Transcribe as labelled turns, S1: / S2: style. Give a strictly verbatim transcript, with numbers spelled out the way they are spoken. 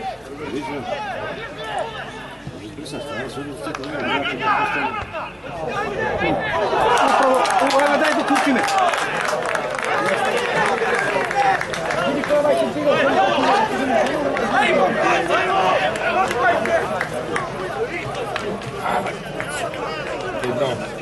S1: Vidim. Nisam stvarno sudio s cijetom ima znači da postavljamo.
S2: Upravo, evo daj do kućine. Vidi ko ovaj će cigao.
S1: Dobro.